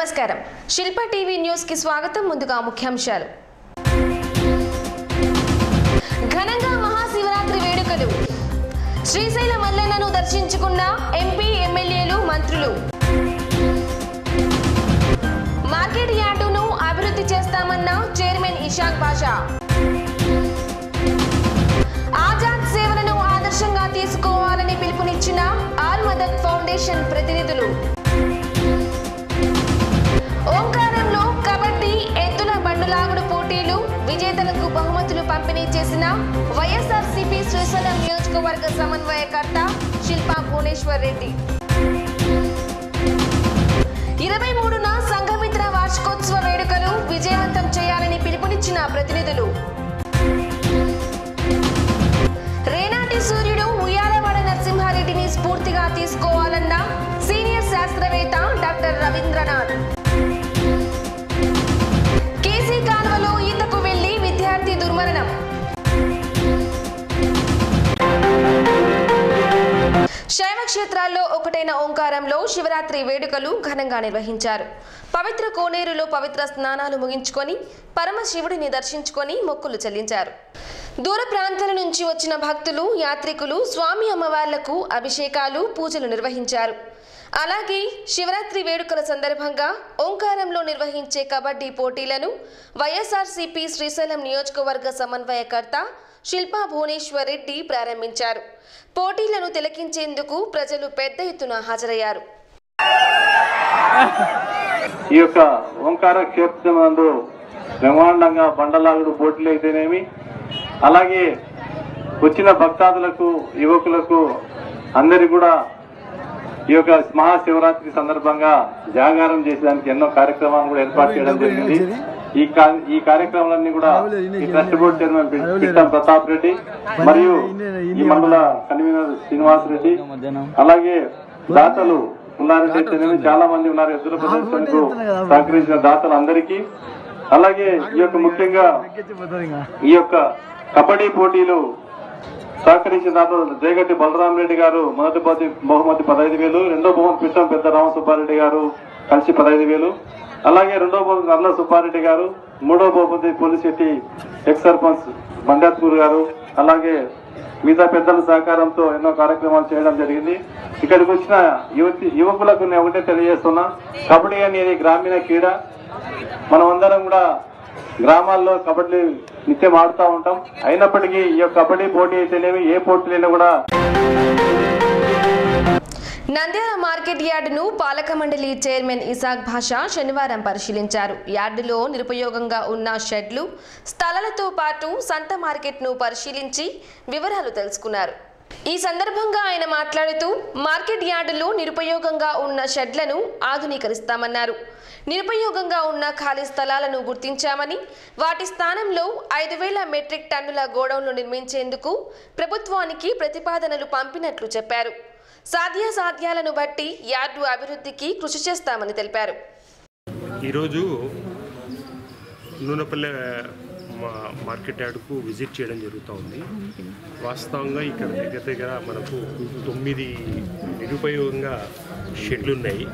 నమస్కారం శిల్ప TV news కి స్వాగతం ముందుగా ముఖ్యాంశాలు ఘనంగా మహాశివరాత్రి వేడుకలు శ్రీశైల మల్లన్నను దర్శించుకున్న ఎంపీ ఎమ్మెల్యేలు మంత్రులు మార్కెట్ యార్డును అభివృద్ధి చేస్తామన్న చైర్మన్ ఇషాక్ బాషా ఆజాద్ సేవలను ఆదర్శంగా తీసుకోవాలని పిలుపునిచ్చిన ఆల్ మదద్ ఫౌండేషన్ ప్రతినిధులు ఓంకారంలో కబడ్డీ ఎద్దుల బండులాగుడు పోటీలు విజేతలకు బహుమతులు పంపిణీ చేసిన వైఎస్ఆర్సీపీ శ్రీశైలం నియోజకవర్గ సమన్వయకర్త శిల్పా భువనేశ్వర్ రెడ్డి 23న సంఘమిత్ర వార్షికోత్సవ వేడుకలు విజయవంతం చేయాలని పిలుపునిచ్చిన ప్రతినిధులు రేనాటి సూర్యుడు ఉయ్యాలవాడ నరసింహారెడ్డిని స్ఫూర్తిగా తీసుకోవాలన్న సీనియర్ శాస్త్రవేత్త డాక్టర్ రవీంద్రనాథ్ కేసీ కాల్వలో ఈతకు వెళ్లి విద్యార్థి దుర్మరణం శైవ క్షేత్రాల్లో ఒకటైన ఓంకారంలో శివరాత్రి వేడుకలు ఘనంగా నిర్వహించారు. పవిత్ర కోనేరులో పవిత్ర స్నానాలు ముగించుకొని పరమశివుడిని దర్శించుకొని మొక్కులు చెల్లించారు. దూర ప్రాంతాల నుంచి వచ్చిన భక్తులు యాత్రికులు స్వామి అమ్మవార్లకు అభిషేకాలు పూజలు నిర్వహించారు. అలాగే శివరాత్రి వేడుకల సందర్భంగా ఓంకారంలో నిర్వహించే కబడ్డీ పోటీలను వైఎస్ఆర్సీపీ శ్రీశైలం నియోజకవర్గ సమన్వయకర్త శిల్పా భువనేశ్వర్ రెడ్డి ప్రారంభించారు. పోటీలను తిలకించేందుకు ప్రజలు పెద్ద ఎత్తున హాజరయ్యారు. ఈ యొక్క ఓంకార క్షేత్రమందు బ్రహ్మాండంగా బండలాగుడు పోటీలు అయితేనేమి, అలాగే వచ్చిన భక్తాదులకు యువకులకు అందరి కూడా ఈ యొక్క మహాశివరాత్రి సందర్భంగా జాగారం చేసేదానికి ఎన్నో కార్యక్రమాలు కూడా ఏర్పాటు చేయడం జరిగింది. ఈ కార్యక్రమాలన్నీ కూడా ఈ trust board chairman Pittam Pratap Reddy మరియు ఈ మండల కన్వీనర్ శ్రీనివాస్ రెడ్డి, అలాగే దాతలు ఉన్నారంటే చాలా మంది ఉన్నారు. ఎద్దుల ప్రదర్శనకు సహకరించిన దాతలు అందరికీ, అలాగే ఈ యొక్క ముఖ్యంగా ఈ యొక్క కబడ్డీ పోటీలు సహకరించిన దాతలు జయగట్టి బలరాం రెడ్డి గారు మొదటి బహుమతి 15,000, రెండో బహుమతి పిట్టం పెద్ద రామసుబ్బారెడ్డి గారు కలిసి 15,000, అలాగే రెండో బహుమతి నల్ల సుబ్బారెడ్డి గారు, మూడో బహుమతి పోలిశెట్టి ఎక్స్ సర్పంచ్ బండాత్పూర్ గారు, అలాగే మిగతా పెద్దల సహకారంతో ఎన్నో కార్యక్రమాలు చేయడం జరిగింది. ఇక్కడికి వచ్చిన యువకులకు నేను ఒకటే తెలియజేస్తున్నా, కబడ్డీ అనేది గ్రామీణ క్రీడ. మనం అందరం కూడా గ్రామాల్లో కబడ్డీ నిత్యం ఆడుతూ ఉంటాం. అయినప్పటికీ ఈ యొక్క కబడ్డీ పోటీ అయితేనేమి ఏ పోటీలైనా కూడా. నంద్యాల మార్కెట్ యార్డును పాలక మండలి చైర్మన్ ఇసాక్ బాషా శనివారం పరిశీలించారు. యార్డులో నిరుపయోగంగా ఉన్న షెడ్లు, స్థలాలతో పాటు సంత మార్కెట్ను పరిశీలించి వివరాలు తెలుసుకున్నారు. ఈ సందర్భంగా ఆయన మాట్లాడుతూ మార్కెట్ యార్డులో నిరుపయోగంగా ఉన్న షెడ్లను ఆధునీకరిస్తామన్నారు. నిరుపయోగంగా ఉన్న ఖాళీ స్థలాలను గుర్తించామని వాటి స్థానంలో 5,000 మెట్రిక్ టన్నుల గోడౌన్లు నిర్మించేందుకు ప్రభుత్వానికి ప్రతిపాదనలు పంపినట్లు చెప్పారు. సాధ్యాసాధ్యాలను బట్టి యార్డు అభివృద్ధికి కృషి చేస్తామని తెలిపారు. ఈరోజు నూనెపల్లె మార్కెట్ యార్డుకు విజిట్ చేయడం జరుగుతూ ఉంది. వాస్తవంగా ఇక్కడ దగ్గర మనకు 9 నిరుపయోగంగా షెడ్లు ఉన్నాయి.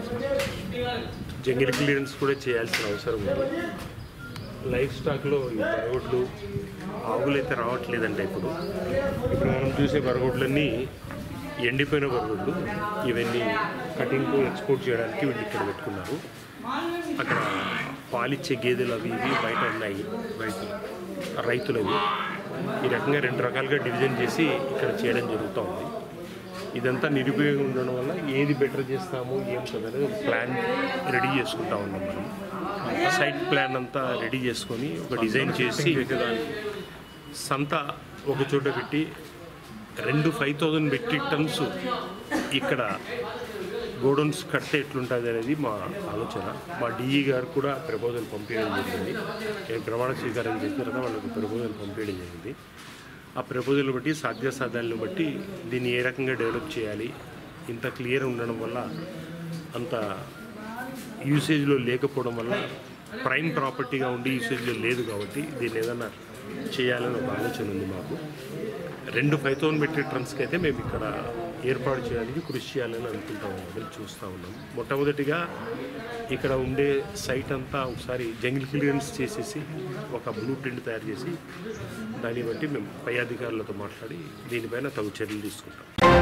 జంగిల్ క్లియరెన్స్ కూడా చేయాల్సిన అవసరం ఉంది. లైఫ్ స్టాక్లో ఈ బరగొడ్లు, ఆవులు అయితే రావట్లేదంటే ఇప్పుడు మనం చూసే బరగొడ్లన్నీ ఎండిపోయిన బరగొడ్లు. ఇవన్నీ కటింగ్కు ఎక్స్పోర్ట్ చేయడానికి వీళ్ళు ఇక్కడ పెట్టుకున్నారు. అక్కడ పాలిచ్చే గేదెలు అవి ఇవి బయట ఉన్నాయి, రైతులవి. ఈ రకంగా 2 రకాలుగా డివిజన్ చేసి ఇక్కడ చేయడం జరుగుతూ ఉంది. ఇదంతా నిరుపయోగం ఉండడం వల్ల ఏది బెటర్ చేస్తాము ఏం చదవలేదు ప్లాన్ రెడీ చేసుకుంటా ఉన్నాం. మనం సైట్ ప్లాన్ అంతా రెడీ చేసుకొని ఒక డిజైన్ చేసి సంత ఒక చోట పెట్టి 5,000 మెట్రిక్ టన్స్ ఇక్కడ గోడౌన్స్ కడితే ఎట్లుంటుంది అనేది మా ఆలోచన. మా డిఈ గారు కూడా ప్రపోజల్ పంపించడం జరిగింది. నేను ప్రమాణ స్వీకారం చేసిన తర్వాత వాళ్ళకి ప్రపోజల్ పంపించడం జరిగింది. ఆ ప్రపోజల్ బట్టి సాధ్యాసాధ్యాలను బట్టి దీన్ని ఏ రకంగా డెవలప్ చేయాలి, ఇంత క్లియర్ ఉండడం వల్ల అంత యూసేజ్లో లేకపోవడం వల్ల ప్రైమ్ ప్రాపర్టీగా ఉండి యూసేజ్లో లేదు కాబట్టి దీన్ని ఏదైనా చేయాలని ఒక ఆలోచన ఉంది మాకు. 5,000 మెట్రిక్ టన్స్కి అయితే మేము ఇక్కడ ఏర్పాటు చేయడానికి కృషి చేయాలని అనుకుంటా ఉన్నాం, చూస్తూ ఉన్నాం. మొట్టమొదటిగా ఇక్కడ ఉండే సైట్ అంతా ఒకసారి జంగిల్ క్లియరెన్స్ చేసేసి ఒక బ్లూ ప్రింట్ తయారు చేసి దాన్ని బట్టి మేము పై అధికారులతో మాట్లాడి దీనిపైన తగు చర్యలు తీసుకుంటాం.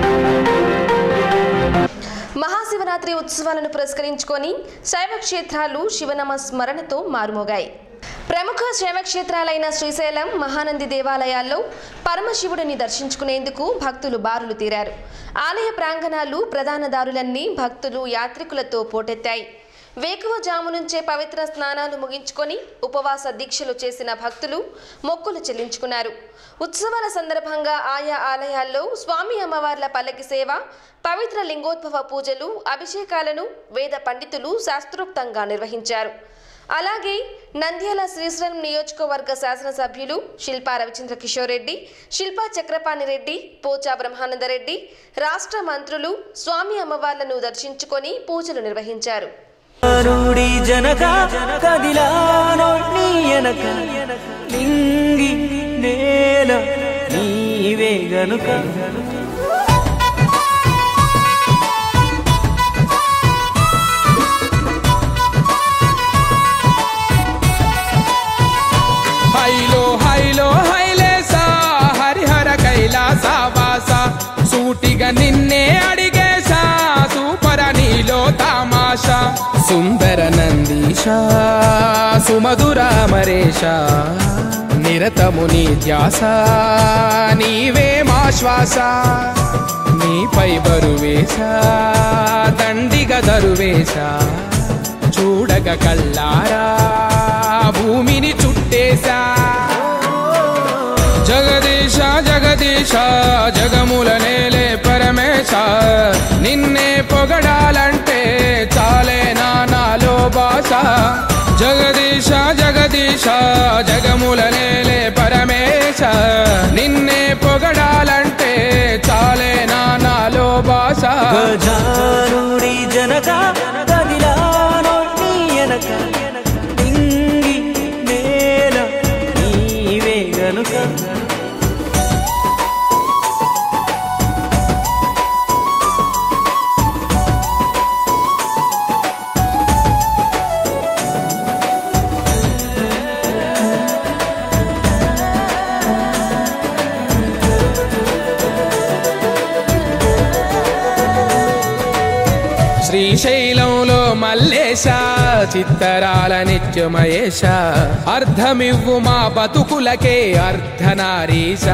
మహాశివరాత్రి ఉత్సవాలను పురస్కరించుకొని శైవ క్షేత్రాలు శివనామ స్మరణతో మారుమోగాయి. ప్రముఖ శైవ క్షేత్రాలైన శ్రీశైలం, మహానంది దేవాలయాల్లో పరమశివుడిని దర్శించుకునేందుకు భక్తులు బారులు తీరారు. ఆలయ ప్రాంగణాలు, ప్రధాన దారులన్నీ భక్తులు, యాత్రికులతో పోటెత్తాయి. వేకువజాము నుంచే పవిత్ర స్నానాలు ముగించుకొని ఉపవాస దీక్షలు చేసిన భక్తులు మొక్కులు చెల్లించుకున్నారు. ఉత్సవాల సందర్భంగా ఆయా ఆలయాల్లో స్వామి అమ్మవార్ల పల్లకి సేవ, పవిత్ర లింగోద్భవ పూజలు, అభిషేకాలను వేద పండితులు శాస్త్రోక్తంగా నిర్వహించారు. అలాగే నంద్యాల శ్రీశైలం నియోజకవర్గ శాసనసభ్యులు శిల్పా రవిచంద్ర కిషోర్ రెడ్డి, శిల్పా చక్రపాణి రెడ్డి, పోచా బ్రహ్మానందరెడ్డి, రాష్ట్ర మంత్రులు స్వామి అమ్మవార్లను దర్శించుకొని పూజలు నిర్వహించారు. సూటిగా నిన్నే అడిగేశా, సూపర నీలో తమాషా, సుందర నందీశ, సుమధుర అమరేశ, నిరతము నీ ధ్యాస, నీవే మా శ్వాస, నీపై బరువేశ, దండిగ దరువేశ, చూడగ కల్లారా భూమిని చుట్టేశా. జగదీశ జగదీశ జగముల నేలే పరమేశ, నిన్నే పొగడాలంటే చాలే నాలో భాష. జగదీశ జగదీశ జగముల నేలే పరమేశ, నిన్నే పొగడాలంటే చాలే నాలో భాష. గజానుడి జనక కదిలానో నీ ఎనక, నింగి నేల నీవే గనుక. శ్రీశైలంలో మల్లేశ, చిత్తరాల నిత్యమయేశ, అర్ధమివ్వు మా బతుకులకే అర్ధనారీశ.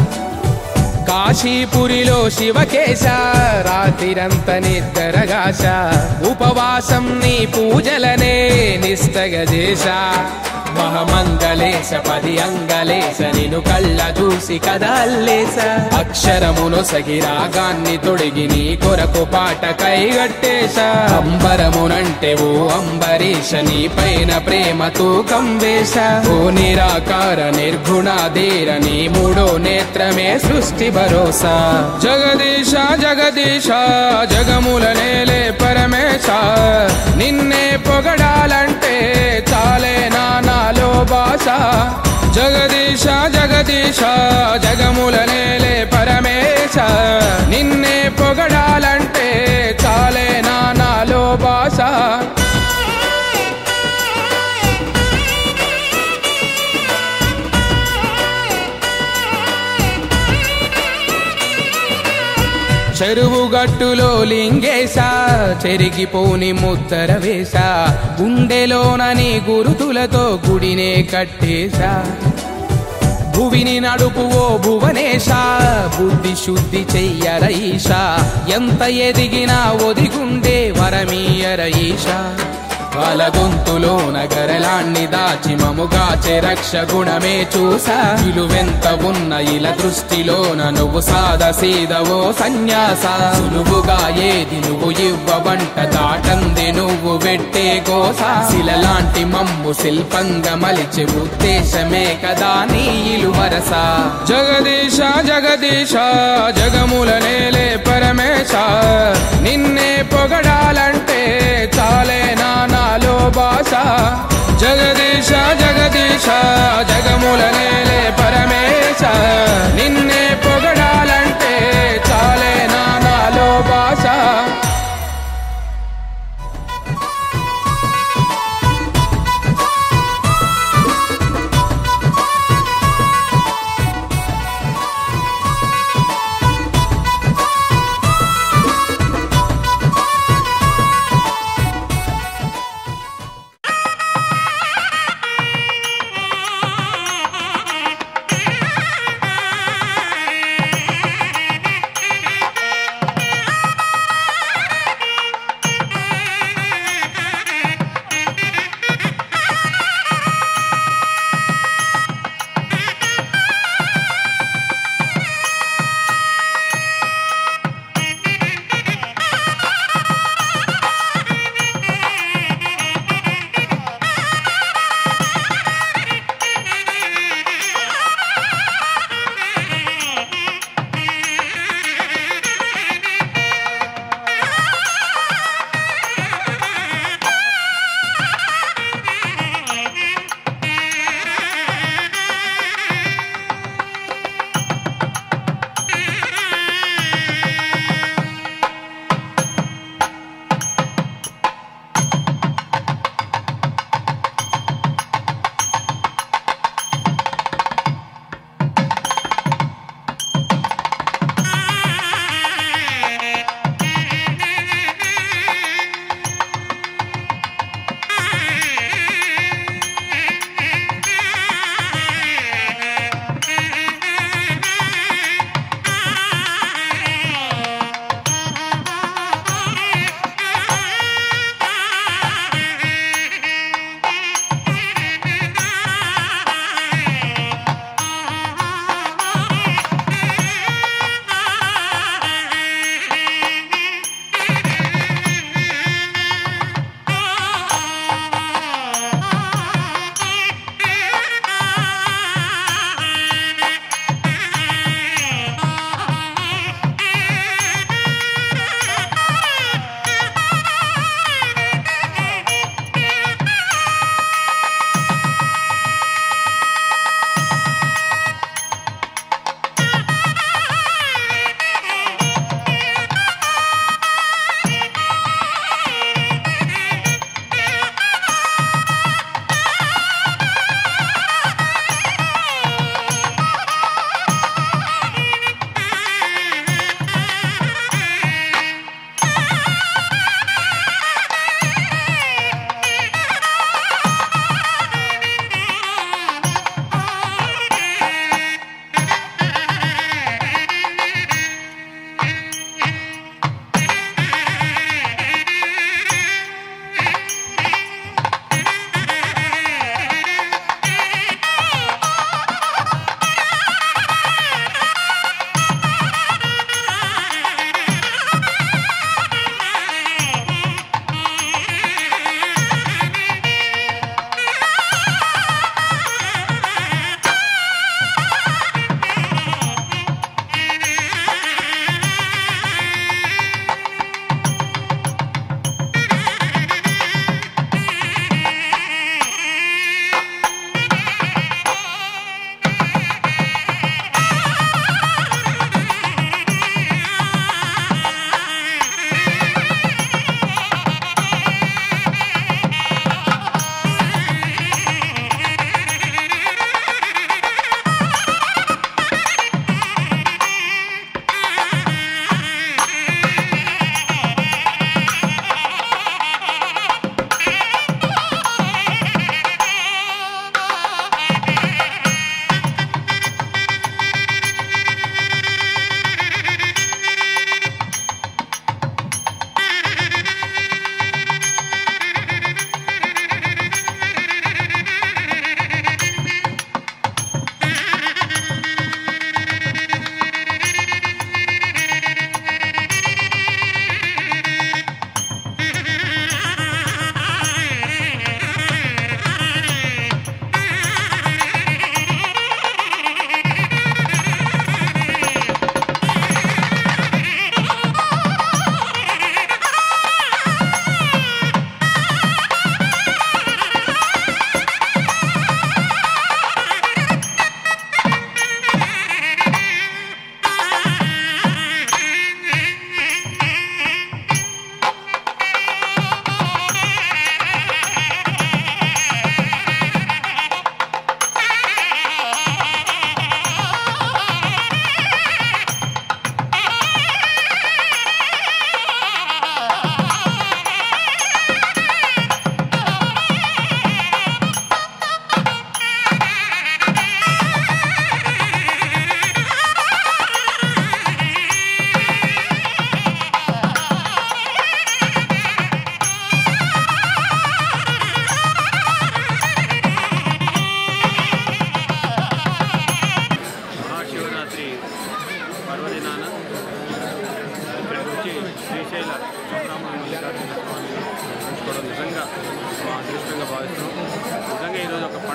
కాశీపురిలో శివకేశ, రాత్రిరంత నిద్రగాశ, ఉపవాసం నీ పూజలనే నిస్తగజేశ. మహమంగళేశ పది అంగలేశ, నిను కళ్ళ చూసి కదల్లేశ. అక్షరమును సగిరాగాన్ని తొడిగి నీ కొరకు పాట కైగట్టేశ. అంబరమునంటే ఓ అంబరీశ, నీ పైన ప్రేమతో కంవేశ. ఓ నిరాకార నిర్గుణాధీర, నీ మూడో నేత్రమే సృష్టి భరోసా. జగదీశ జగదీశ జగముల నేలే పరమేశ, నిన్నే పొగడాలంటే చాలే నాలో భాష. జగదీశ జగదీశ జగముల నేలే పరమేశ, నిన్నే పొగడాలంటే చాలే నాలో భాష. చెరువు గట్టులో లింగేశ, చెరిగిపోని ముద్దర వేశ. గుండెలోనని గురుతులతో గుడినే కట్టేశా. భువిని నడుపు ఓ భువనేశ, బుద్ధి శుద్ధి చెయ్యరఈశ. ఎంత ఎదిగినా ఒదిగుండే వరమీయరఈశ. వాళ్ళ గొంతులో నగరలాన్ని దాచి మముగాచే రక్ష గుణమే చూసా. విలువెంత ఉన్న ఇలా దృష్టిలోన నువ్వు సాద సీదవో సన్యాస. సులువుగా ఏది నువ్వు ఇవ్వవంట, దాటంది నువ్వు పెట్టే గోస. శిలలాంటి మమ్ము శిల్పంగా మలిచే ఉద్దేశమే కదా నీ ఇలు వరస. జగదీశ జగదీశ జగముల నేలే పరమేశ, నిన్నే పొగడాలంటే చాలే నాలో భాష. జగదీశ జగదీశ జగముల నేలే పరమేశ, నిన్నే పొగడాలంటే చాలే నాలో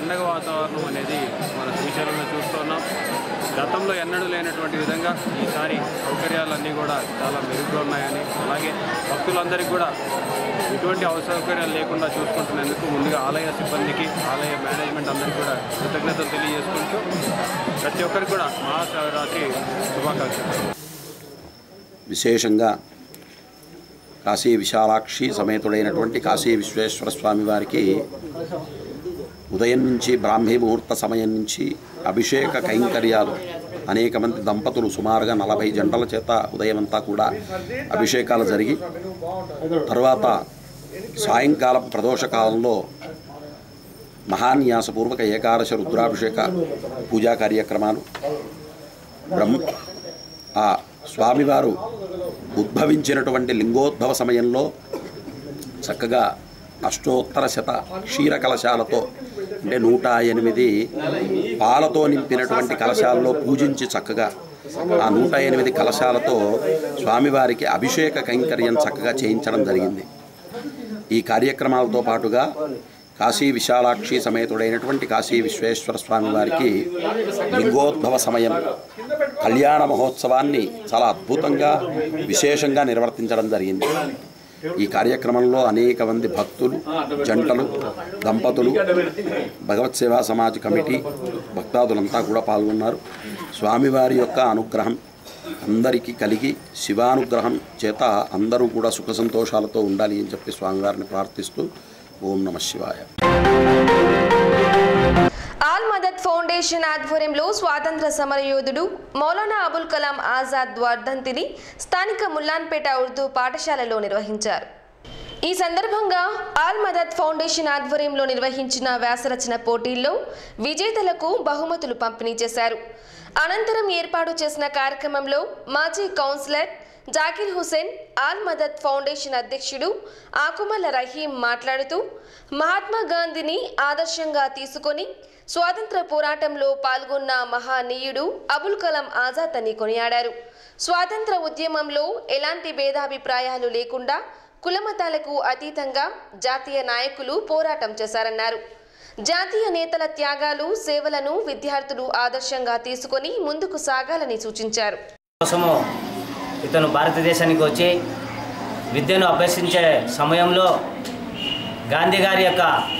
పండగ వాతావరణం అనేది మన శ్రీశైలంలో చూస్తున్నాం. గతంలో ఎన్నడూ లేనటువంటి విధంగా ఈసారి సౌకర్యాలన్నీ కూడా చాలా మెరుగ్గా ఉన్నాయని, అలాగే భక్తులందరికీ కూడా ఎటువంటి అసౌకర్యాలు లేకుండా చూసుకుంటున్నందుకు ముందుగా ఆలయ సిబ్బందికి, ఆలయ మేనేజ్మెంట్ అందరికీ కూడా కృతజ్ఞతలు తెలియజేసుకుంటూ ప్రతి ఒక్కరికి కూడా మహాశివరాత్రి శుభాకాంక్షలు. విశేషంగా కాశీ విశాలాక్షి సమేతుడైనటువంటి కాశీ విశ్వేశ్వర స్వామి వారికి ఉదయం నుంచి బ్రాహ్మీ ముహూర్త సమయం నుంచి అభిషేక కైంకర్యాలు అనేక మంది దంపతులు సుమారుగా 40 జంటల చేత ఉదయం అంతా కూడా అభిషేకాలు జరిగి తర్వాత సాయంకాలం ప్రదోషకాలంలో మహాన్యాసపూర్వక ఏకాదశ రుద్రాభిషేక పూజా కార్యక్రమాలు ఆ స్వామివారు ఉద్భవించినటువంటి లింగోద్భవ సమయంలో చక్కగా అష్టోత్తర శత క్షీర కలశాలతో అంటే 108 పాలతో నింపినటువంటి కలశాలలో పూజించి చక్కగా ఆ 108 కలశాలతో స్వామివారికి అభిషేక కైంకర్యం చక్కగా చేయించడం జరిగింది. ఈ కార్యక్రమాలతో పాటుగా కాశీ విశాలాక్షి సమేతుడైనటువంటి కాశీ విశ్వేశ్వర స్వామి వారికి లింగోద్భవ సమయం కళ్యాణ మహోత్సవాన్ని చాలా అద్భుతంగా విశేషంగా నిర్వర్తించడం జరిగింది. ఈ కార్యక్రమంలో అనేక మంది భక్తులు, జంటలు, దంపతులు, భగవత్ సేవా సమాజ్ కమిటీ భక్తాదులంతా కూడా పాల్గొన్నారు. స్వామివారి యొక్క అనుగ్రహం అందరికీ కలిగి శివానుగ్రహం చేత అందరూ కూడా సుఖ సంతోషాలతో ఉండాలి అని చెప్పి స్వామివారిని ప్రార్థిస్తూ ఓం నమః శివాయ. ఆల్ మదద్ ఫౌండేషన్ ఆధ్వర్యంలో స్వాతంత్ర సమరయోధుడు మౌలానా అబుల్ కలాం ఆజాద్ వర్ధంతిని స్థానిక ముల్లాన్పేట ఉర్దూ పాఠశాలలో నిర్వహించారు. ఈ సందర్భంగా ఆల్ మదద్ ఫౌండేషన్ ఆధ్వర్యంలో నిర్వహించిన వ్యాసరచన పోటీల్లో విజేతలకు బహుమతులు పంపిణీ చేశారు. అనంతరం ఏర్పాటు చేసిన కార్యక్రమంలో మాజీ కౌన్సిలర్ జాకిర్ హుసేన్, ఆల్ మదద్ ఫౌండేషన్ అధ్యక్షుడు ఆకుమల్ల రహీం మాట్లాడుతూ మహాత్మా గాంధీని ఆదర్శంగా తీసుకొని స్వాతంత్ర పోరాటంలో పాల్గొన్న మహానీయుడు అబుల్ కలాం ఆజాద్ అని కొనియాడారు. స్వాతంత్ర ఉద్యమంలో ఎలాంటి భేదాభిప్రాయాలు లేకుండా కులమతాలకు అతీతంగా జాతీయ నాయకులు పోరాటం చేశారన్నారు. జాతీయ నేతల త్యాగాలు, సేవలను విద్యార్థులు ఆదర్శంగా తీసుకొని ముందుకు సాగాలని సూచించారు. ఇతను భారతదేశానికి వచ్చి విద్యను అభ్యసించే సమయంలో గాంధీ గారి యొక్క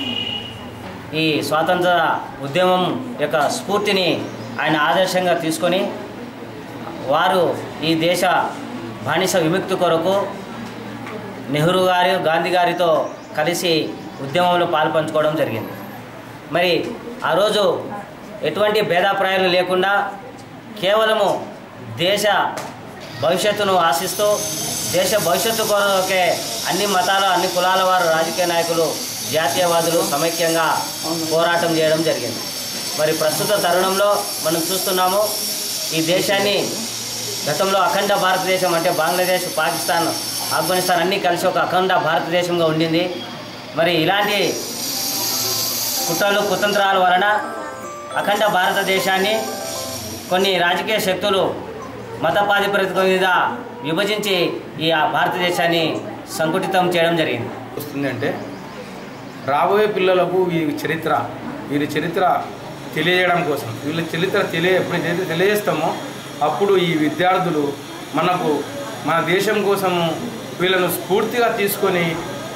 ఈ స్వాతంత్ర ఉద్యమం యొక్క స్ఫూర్తిని ఆయన ఆదర్శంగా తీసుకొని వారు ఈ దేశ బానిస విముక్తి కొరకు నెహ్రూ గారు, గాంధీ గారితో కలిసి ఉద్యమంలో పాల్పంచుకోవడం జరిగింది. మరి ఆ రోజు ఎటువంటి భేదాభిప్రాయాలు లేకుండా కేవలము దేశ భవిష్యత్తును ఆశిస్తూ దేశ భవిష్యత్తు కొరకే అన్ని మతాలు, అన్ని కులాల వారు, రాజకీయ నాయకులు, జాతీయవాదులు సమైక్యంగా పోరాటం చేయడం జరిగింది. మరి ప్రస్తుత తరుణంలో మనం చూస్తున్నాము, ఈ దేశాన్ని గతంలో అఖండ భారతదేశం అంటే బంగ్లాదేశ్, పాకిస్తాన్, ఆఫ్ఘనిస్తాన్ అన్నీ కలిసి ఒక అఖండ భారతదేశంగా ఉండింది. మరి ఇలాంటి కుట్రలు, కుతంత్రాల వలన అఖండ భారతదేశాన్ని కొన్ని రాజకీయ శక్తులు మతపాధిపత్యం మీద విభజించి ఈ భారతదేశాన్ని సంకుచితం చేయడం జరిగింది. వస్తుందంటే రాబోయే పిల్లలకు వీరి చరిత్ర తెలియజేయడం కోసం, వీళ్ళ చరిత్ర ఎప్పుడైతే తెలియజేస్తామో అప్పుడు ఈ విద్యార్థులు మన దేశం కోసము వీళ్ళను స్ఫూర్తిగా తీసుకొని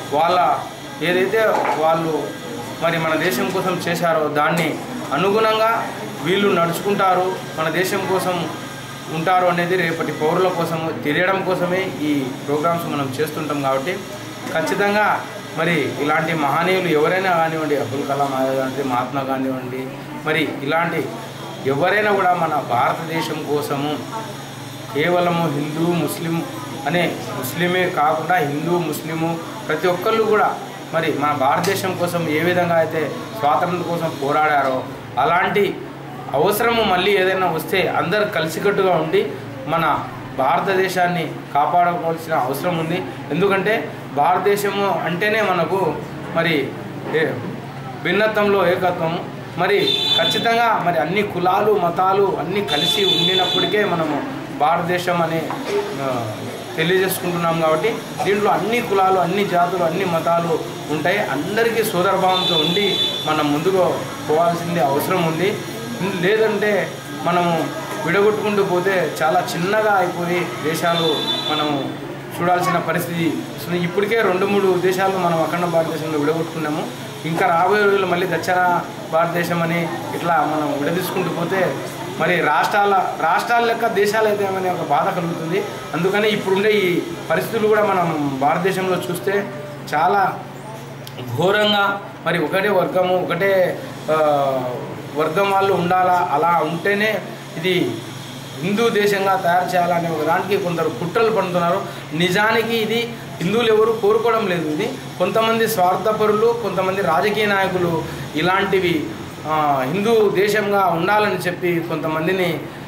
ఏదైతే వాళ్ళు మరి మన దేశం కోసం చేశారో దాన్ని అనుగుణంగా వీళ్ళు నడుచుకుంటారు, మన దేశం కోసం ఉంటారు అనేది రేపటి పౌరుల కోసము తెలియడం కోసమే ఈ ప్రోగ్రామ్స్ మనం చేస్తుంటాం. కాబట్టి ఖచ్చితంగా మరి ఇలాంటి మహనీయులు ఎవరైనా కానివ్వండి, అబ్దుల్ కలాం ఆజాద్, మహాత్మా కానివ్వండి, మరి ఇలాంటి ఎవరైనా కూడా మన భారతదేశం కోసము కేవలము హిందూ, ముస్లిం అనే ముస్లిమే కాకుండా హిందూ, ముస్లిము ప్రతి ఒక్కళ్ళు కూడా మరి మన భారతదేశం కోసం ఏ విధంగా అయితే స్వాతంత్రం కోసం పోరాడారో అలాంటి అవసరము మళ్ళీ ఏదైనా వస్తే అందరు కలిసికట్టుగా ఉండి మన భారతదేశాన్ని కాపాడుకోవాల్సిన అవసరం ఉంది. ఎందుకంటే భారతదేశము అంటేనే మనకు మరి భిన్నత్వంలో ఏకత్వం. మరి ఖచ్చితంగా మరి అన్ని కులాలు, మతాలు అన్నీ కలిసి ఉండినప్పటికే మనము భారతదేశం అని తెలియజేసుకుంటున్నాం. కాబట్టి దీంట్లో అన్ని కులాలు, అన్ని జాతులు, అన్ని మతాలు ఉంటాయి. అందరికీ సోదరభావంతో ఉండి మనం ముందుకు పోవాల్సింది అవసరం ఉంది. లేదంటే మనము విడగొట్టుకుంటూ పోతే చాలా చిన్నగా అయిపోయి దేశాలు మనం చూడాల్సిన పరిస్థితి. ఇప్పటికే 2-3 దేశాలు మనం అఖండ భారతదేశంలో విడగొట్టుకున్నాము. ఇంకా రాబోయే రోజుల్లో మళ్ళీ దక్షిణ భారతదేశం అని ఇట్లా మనం విడదీసుకుంటూ పోతే మరి రాష్ట్రాల లెక్క దేశాలు అయితే అనే ఒక బాధ కలుగుతుంది. అందుకని ఇప్పుడుండే ఈ పరిస్థితులు కూడా మనం భారతదేశంలో చూస్తే చాలా ఘోరంగా మరి ఒకటే వర్గం వాళ్ళు ఉండాలా, అలా ఉంటేనే ఇది హిందూ దేశంగా తయారు చేయాలనే ఒక దానికి కొందరు కుట్రలు పడుతున్నారు. నిజానికి ఇది హిందువులు ఎవరు కోరుకోవడం లేదు. ఇది కొంతమంది స్వార్థపరులు, కొంతమంది రాజకీయ నాయకులు ఇలాంటివి హిందూ దేశంగా ఉండాలని చెప్పి కొంతమందిని.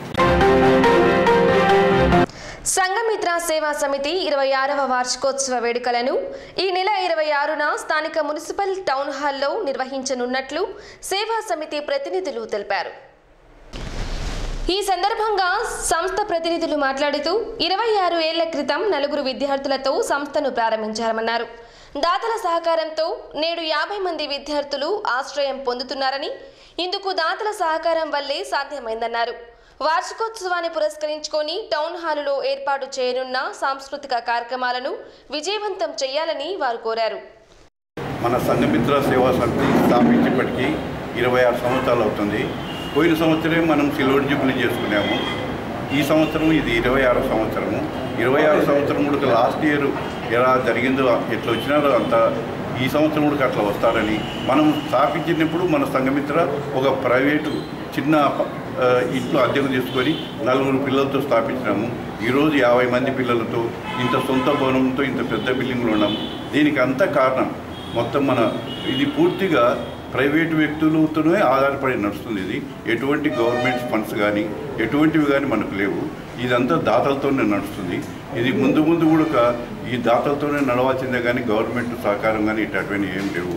సంఘమిత్ర సేవా సమితి 26వ వార్షికోత్సవ వేడుకలను ఈ నెల 26న స్థానిక మున్సిపల్ టౌన్ హాల్లో నిర్వహించనున్నట్లు సేవా సమితి ప్రతినిధులు తెలిపారు. ఈ సందర్భంగా సంస్థ ప్రతినిధులు మాట్లాడుతూ 26 ఏళ్ల క్రితం 4 విద్యార్థులతో సంస్థను ప్రారంభించారన్నారు. దాతల సహకారంతో నేడు 50 మంది విద్యార్థులు ఆశ్రయం పొందుతున్నారని, ఇందుకు దాతల సహకారం వల్లే సాధ్యమైందన్నారు. వార్షికోత్సవాన్ని పురస్కరించుకొని టౌన్ హాలులో ఏర్పాటు చేయనున్న సాంస్కృతిక కార్యక్రమాలను విజయవంతం చేయాలని వారు కోరారు. మన సంఘమిత్ర సేవా సమితి స్థాపించేప్పటికీ 26 సంవత్సరాలు అవుతుంది. పోయిన సంవత్సరం మనం సిల్వర్ జూబ్లీ చేసుకున్నాము. ఈ సంవత్సరం ఇది 26వ సంవత్సరము. 26 సంవత్సరం కూడా లాస్ట్ ఇయర్ ఎలా జరిగిందో ఎట్లా వచ్చినారో అంత ఈ సంవత్సరం కూడా అట్లా వస్తారని మనం స్థాపించినప్పుడు మన సంఘమిత్ర ఒక ప్రైవేటు చిన్న ఇంట్లో అద్దెకు తీసుకొని 4 పిల్లలతో స్థాపించినాము. ఈరోజు 50 మంది పిల్లలతో ఇంత సొంత భవనంతో ఇంత పెద్ద బిల్డింగ్లో ఉన్నాము. దీనికి అంతా కారణం మొత్తం ఇది పూర్తిగా ప్రైవేటు వ్యక్తులతోనే ఆధారపడి నడుస్తుంది. ఇది ఎటువంటి గవర్నమెంట్ ఫండ్స్ కానీ ఎటువంటివి కానీ మనకు లేవు. ఇదంతా దాతలతోనే నడుస్తుంది. ఇది ముందు కూడా ఈ దాతలతోనే నడవాల్సిందే కానీ గవర్నమెంట్ సహకారం కానీ ఇటువంటివి ఏం లేవు.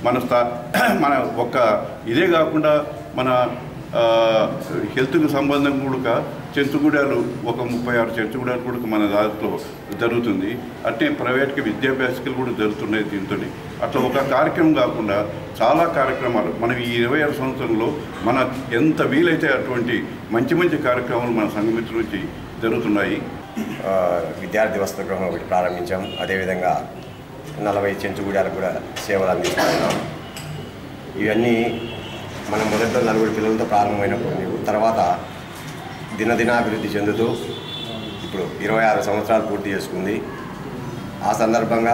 మన ఒక్క ఇదే కాకుండా మన హెల్త్కు సంబంధం కూడా చెంచుగూడాలు ఒక 36 చెంచుగూడాలు కూడా మన దాంట్లో జరుగుతుంది. అంటే ప్రైవేట్కి విద్యాభ్యాసకులు కూడా జరుగుతున్నాయి దీంతో. అట్లా ఒక కార్యక్రమం కాకుండా చాలా కార్యక్రమాలు మనం ఈ 26 సంవత్సరంలో మన ఎంత వీలైతే అటువంటి మంచి కార్యక్రమాలు మన సంఘమిత్ర నుంచి జరుగుతున్నాయి. విద్యార్థి వసతిగృహం ఒకటి ప్రారంభించాం. అదేవిధంగా 40 చెంచుగూడాలకు కూడా సేవలు అందిస్తున్నాం. ఇవన్నీ మనం మొదట్లో 4 పిల్లలతో ప్రారంభమైనప్పుడు తర్వాత దినదినాభివృద్ధి చెందుతూ ఇప్పుడు 26 సంవత్సరాలు పూర్తి చేసుకుంది. ఆ సందర్భంగా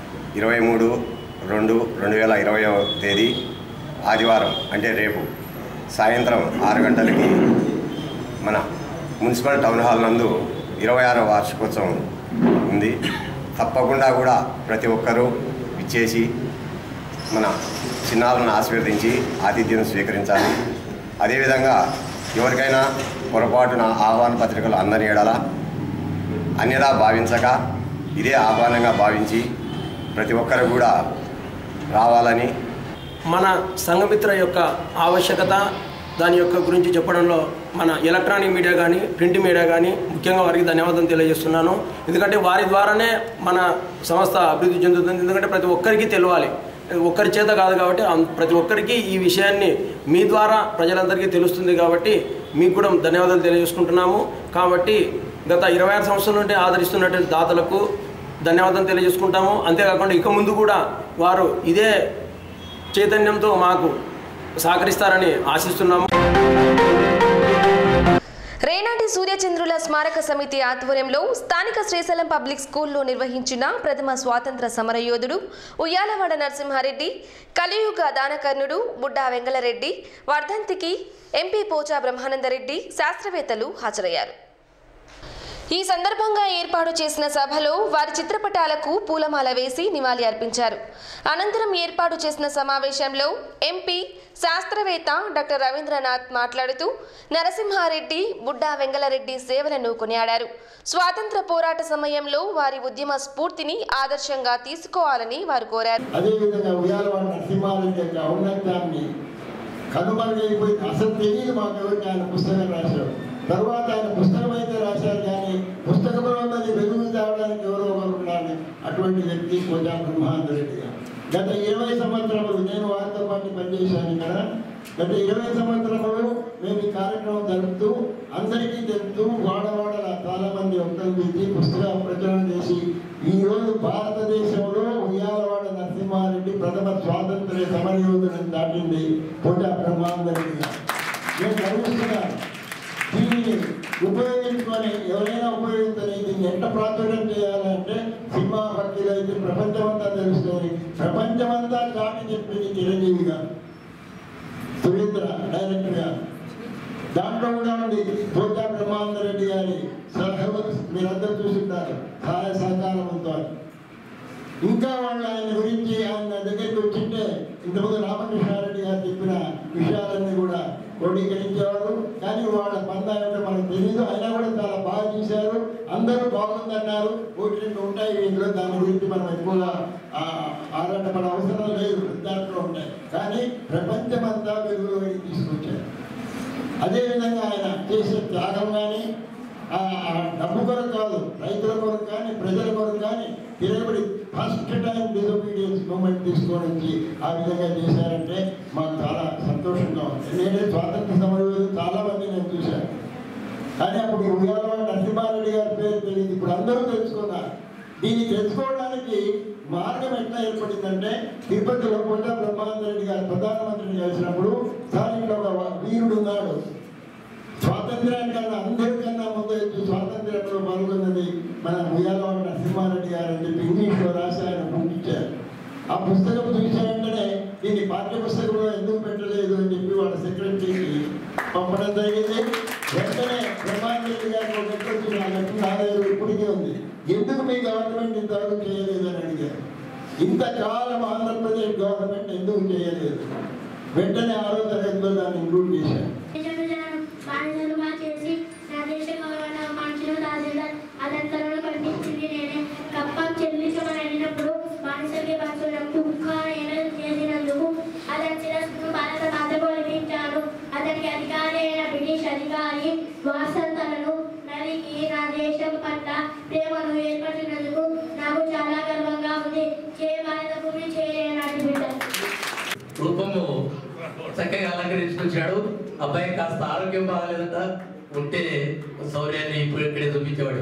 23/2/2020 తేదీ ఆదివారం అంటే రేపు సాయంత్రం 6 గంటలకి మన మున్సిపల్ టౌన్ హాల్ నందు 26వ వార్షికోత్సవం ఉంది. తప్పకుండా కూడా ప్రతి ఒక్కరూ ఇచ్చేసి మన చిన్నారులను ఆశీర్వదించి ఆతిథ్యం స్వీకరించాలి. అదేవిధంగా ఎవరికైనా పొరపాటున ఆహ్వాన పత్రికలు అందని ఎడల అన్యదా భావించక ఇదే ఆహ్వానంగా భావించి ప్రతి ఒక్కరు కూడా రావాలని మన సంఘమిత్ర యొక్క ఆవశ్యకత దాని యొక్క గురించి చెప్పడంలో మన ఎలక్ట్రానిక్ మీడియా కానీ ప్రింట్ మీడియా కానీ ముఖ్యంగా వారికి ధన్యవాదాలు తెలియజేస్తున్నాను. ఎందుకంటే వారి ద్వారానే మన సంస్థ అభివృద్ధి చెందుతుంది. ఎందుకంటే ప్రతి ఒక్కరికి తెలియాలి, ఒక్కరి చేత కాదు కాబట్టి ప్రతి ఒక్కరికి ఈ విషయాన్ని మీ ద్వారా ప్రజలందరికీ తెలుస్తుంది కాబట్టి మీకు కూడా ధన్యవాదాలు తెలియజేసుకుంటున్నాము. కాబట్టి గత 26 సంవత్సరాల నుండి ఆదరిస్తున్నటువంటి దాతలకు ధన్యవాదాలు తెలియజేసుకుంటాము. అంతేకాకుండా ఇక ముందు కూడా వారు ఇదే చైతన్యంతో మాకు సహకరిస్తారని ఆశిస్తున్నాము. రేనాటి సూర్యచంద్రుల స్మారక సమితి ఆధ్వర్యంలో స్థానిక శ్రీశైలం పబ్లిక్ స్కూల్లో నిర్వహించిన ప్రథమ స్వాతంత్ర సమరయోధుడు ఉయ్యాలవాడ నరసింహారెడ్డి, కలియుగ దానకర్ణుడు బుడ్డా వెంగళరెడ్డి వర్ధంతికి ఎంపీ పోచా బ్రహ్మానందరెడ్డి శాస్త్రవేత్తలు హాజరయ్యారు. ఈ సందర్భంగా ఏర్పాటు చేసిన సభలో వారి చిత్రపటాలకు పూలమాల వేసి నివాళి అర్పించారు. అనంతరం ఏర్పాటు చేసిన సమావేశంలో ఎంపీ శాస్త్రవేత్త డాక్టర్ రవీంద్రనాథ్ మాట్లాడుతూ నరసింహారెడ్డి, బుడ్డా వెంగళరెడ్డి సేవలను కొనియాడారు. స్వాతంత్ర పోరాట సమయంలో వారి ఉద్యమ స్ఫూర్తిని ఆదర్శంగా తీసుకోవాలని వారు కోరారు. అదేవిధంగా ఉయ్యాలవాడ నరసింహారెడ్డి యొక్క ఔన్నత్యాన్ని కనుమరుగైపోయి అసలు తెలియదు మాకు ఎవరికి. ఆయన పుస్తకం రాశారు, తర్వాత ఆయన పుస్తకం అయితే రాశారు కానీ పుస్తకంలో ఉన్నది వెలుగు తేవడానికి ఎవరో ఒకరు ఉండాలి. అటువంటి వ్యక్తి పోచా బ్రహ్మానందరెడ్డి గారు. గత 20 సంవత్సరములు నేను వారితో పాటు పనిచేశాను ఇక్కడ. గత 20 సంవత్సరములు మేము ఈ కార్యక్రమం జరుపుతూ అందరికీ తెలుపుతూ వాడవాడల చాలా మంది ఒక్కరు పిలిచి పుస్తక ప్రచురణ చేసి ఈరోజు భారతదేశంలో ఉయ్యాలవాడ నరసింహారెడ్డి ప్రథమ స్వాతంత్ర్య సమరయోధులను దాటింది కోటా బ్రహ్మాందరెడ్డి గారు. నేను గర్విస్తున్నాను. దీనిని ఉపయోగించుకొని ఎవరైనా ఉపయోగించుకొని దీన్ని ఎంత ప్రాచుర్యం చేయాలంటే సినిమా భక్తులు అయితే ప్రపంచమంతా తెలుస్తుంది. ప్రపంచమంతా చాటి చెప్పింది చిరంజీవి గారు, సురేంద్ర డైరెక్టర్ గారు. దాంట్లో కూడా ఉంది కోటా బ్రహ్మాందరెడ్డి గారి సలహాలు మీరందరూ చూసింటారు, సహాయ సహకారంతో. ఇంకా వాళ్ళు ఆయన గురించి ఆయన దగ్గరికి వచ్చింటే ఇంతకుముందు రామకృష్ణారెడ్డి గారు చెప్పిన విషయాలన్నీ కూడా క్రోడీకరించేవారు. కానీ వాళ్ళ పందా ఏమిటో మనకు తెలియదు. అయినా కూడా చాలా బాగా చూశారు, అందరూ బాగుందన్నారు. ఒకటి రెండు ఉంటాయి ఇంట్లో, దాని గురించి మనం ఎక్కువగా ఆరాటపడే అవసరం లేదు, దాంట్లో ఉంటాయి. కానీ ప్రపంచమంతా వెలుగులోకి తీసుకొచ్చారు. అదేవిధంగా ఆయన చేసే త్యాగం కానీ డబ్బు కొరకు కాదు, రైతుల కొరకు కానీ ప్రజల కొరకు కానీ తిరగబడి ఫస్ట్ టైం డిసోబీడియన్స్ మూమెంట్ తీసుకొని వచ్చి ఆ విధంగా చేశారంటే మాకు చాలా సంతోషంగా ఉంది. నేనే స్వాతంత్ర సమరంలో చాలా మంది నేను చూశాను. కానీ అప్పుడు ఉయ్యాలవాడ నరసింహారెడ్డి గారి పేరు తెలియదు, ఇప్పుడు అందరూ తెలుసుకున్నారు. దీన్ని తెలుసుకోవడానికి మార్గం ఎట్లా ఏర్పడిందంటే తిరుపతిలో కోటా బ్రహ్మాందరెడ్డి గారు ప్రధానమంత్రిని కలిసినప్పుడు సార్ ఇక్కడ ఒక వీరుడు ఉన్నాడు, స్వాతంత్ర్యానికన్నా అందరికన్నా ముందు స్వాతంత్ర్యంలో పాల్గొన్నది మన ఉయ్యాలవాడ నరసింహారెడ్డి గారు అని చెప్పి ఇంగ్లీష్లో రాసి ఆయన పంపించారు. ఆ పుస్తకం చూసిన వెంటనే దీన్ని పాఠ్య పుస్తకంలో ఎందుకు పెట్టలేదు అని చెప్పి వాళ్ళ సెక్రటరీకి పంపడం జరిగింది. వెంటనే బ్రహ్మాందరెడ్డి గారు ఒక లెటర్ వచ్చింది, ఆ లెటర్ నా దగ్గర ఇప్పటికే ఉంది. ఎందుకు మీ గవర్నమెంట్ ఇంతవరకు చేయలేదు అని అడిగారు. ఇంతకాలం ఆంధ్రప్రదేశ్ గవర్నమెంట్ ఎందుకు చేయలేదు? వెంటనే 6వ తరగతిలో దాన్ని ఇంక్లూడ్ చేశారు. చేసి నా దేశ గౌరవ మనుషులు తహసీల్దార్ అలంకరణలు కనిపించింది నేనే. కప్పం చెల్లించమని అడిగినప్పుడు బానిసలకి బస్సులకు చేసినందుకు అతని శిరస్సును భారత మాతకు అర్పించాను. అతనికి అధికారి అయిన బ్రిటిష్ అధికారి వాట్సన్ తనను నరికి నా దేశం పట్ల ప్రేమను ఏర్పరిచినందుకు నాకు చాలా గర్వంగా ఉంది. భారత భూమి చేయనాటి బిడ్డ రూపము చక్కగా అలంకరించుకొచ్చాడు. అబ్బాయి కాస్త ఆరోగ్యం బాగాలేదంట, ఉంటే శౌర్యాన్ని ఇప్పుడు ఇక్కడే చూపించేవాడు.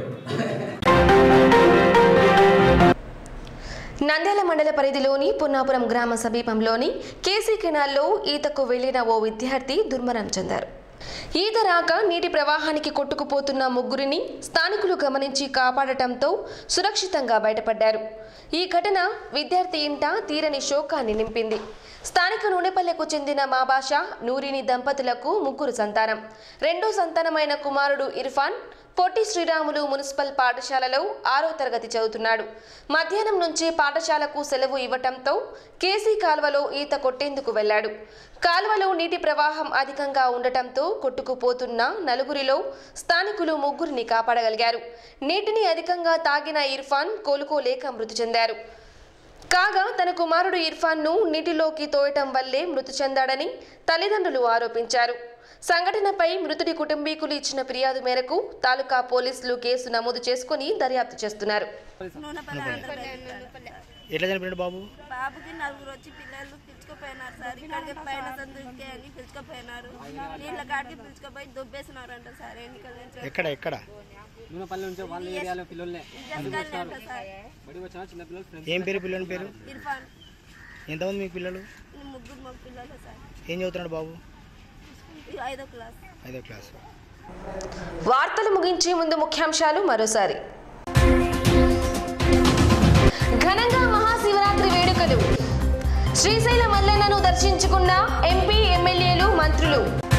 నంద్యాల మండల పరిధిలోని పున్నాపురం గ్రామ సమీపంలోని కేసీ కెనాల్లో ఈతకు వెళ్లిన ఓ విద్యార్థి దుర్మరణం చెందారు. ఈత రాక నీటి ప్రవాహానికి కొట్టుకుపోతున్న ముగ్గురిని స్థానికులు గమనించి కాపాడటంతో సురక్షితంగా బయటపడ్డారు. ఈ ఘటన విద్యార్థి ఇంట తీరని శోకాన్ని నింపింది. స్థానిక నూనెపల్లెకు చెందిన మాబాష నూరిని దంపతులకు ముగ్గురు సంతానం. రెండో సంతానమైన కుమారుడు ఇర్ఫాన్ పొట్టి శ్రీరాములు మున్సిపల్ పాఠశాలలో 6వ తరగతి చదువుతున్నాడు. మధ్యాహ్నం నుంచి పాఠశాలకు సెలవు ఇవ్వటంతో కేసీ కాల్వలో ఈత కొట్టేందుకు వెళ్లాడు. కాల్వలో నీటి ప్రవాహం అధికంగా ఉండటంతో కొట్టుకుపోతున్న నలుగురిలో స్థానికులు ముగ్గురిని కాపాడగలిగారు. నీటిని అధికంగా తాగిన ఇర్ఫాన్ కోలుకోలేక మృతి చెందారు. కాగా తన కుమారుడు ఇర్ఫాన్ను నీటిలోకి తోయటం వల్లే మృతి చెందాడని తల్లిదండ్రులు ఆరోపించారు. సంఘటనపై మృతుడి కుటుంబీకులు ఇచ్చిన ఫిర్యాదు మేరకు తాలూకా పోలీసులు కేసు నమోదు చేసుకుని దర్యాప్తు చేస్తున్నారు. ఎట్లా చనిపోయాడు బాబు? బాబుకి నలుగురు వచ్చి పిల్లలు పిలుచుకుపోయినారు సార్. ఇక్కడికి పైన సందుకే అని పిలుచుకుపోయినారు. నీళ్ళ కాడికి పిలుచుకుపోయి దొబ్బేసినారంట సార్. ఎక్కడ ఎక్కడ ఏం పేరు పిల్లల పేరు? ఇర్ఫాన్. ఎంతమంది మీకు పిల్లలు? ముగ్గురు మగ పిల్లలు సార్. ఏం చదువుతున్నాడు బాబు? 5వ క్లాస్. వార్తలు ముగించే ముందు ముఖ్యాంశాలు మరోసారి. ఘనంగా మహాశివరాత్రి వేడుకలు. శ్రీశైల మల్లన్నను దర్శించుకున్న ఎంపీ ఎమ్మెల్యేలు మంత్రులు.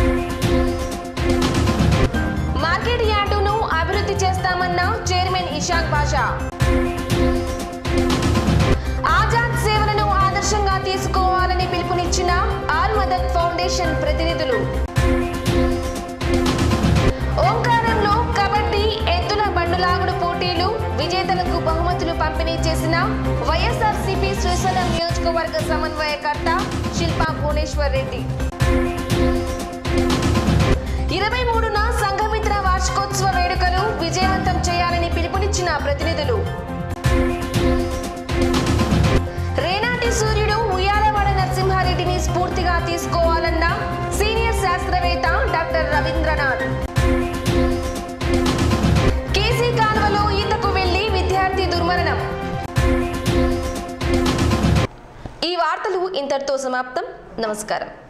మార్కెట్ యార్డును అభివృద్ధి చేస్తామన్న చైర్మన్ ఇషాక్ బాషా. ఆజాద్ సేవలను ఆదర్శంగా తీసుకోవాలని పిలుపునిచ్చిన ఆల్ మదద్ ఫౌండేషన్ ప్రతినిధులు. ఓంకారంలో కబడ్డీ ఎద్దుల బండులాగుడు పోటీలు. విజేతలకు బహుమతులు పంపిణీ చేసిన వైఎస్ఆర్సీపీ శ్రీశైలం నియోజకవర్గ సమన్వయకర్త శిల్పా భువనేశ్వర్ రెడ్డి. 23న సంఘమిత్ర వార్షికోత్సవ వేడుకలు విజయవంతం చేయాలని పిలుపునిచ్చిన ప్రతినిధులు. రేనాటి సూర్యుడు తీసుకోవాలన్న సీనియర్ శాస్త్రవేత్త డాక్టర్ రవీంద్రనాథ్. కేసీ కాలువలో ఈతకు వెళ్లి విద్యార్థి దుర్మరణం. ఈ వార్తలు ఇంతటితో సమాప్తం. నమస్కారం.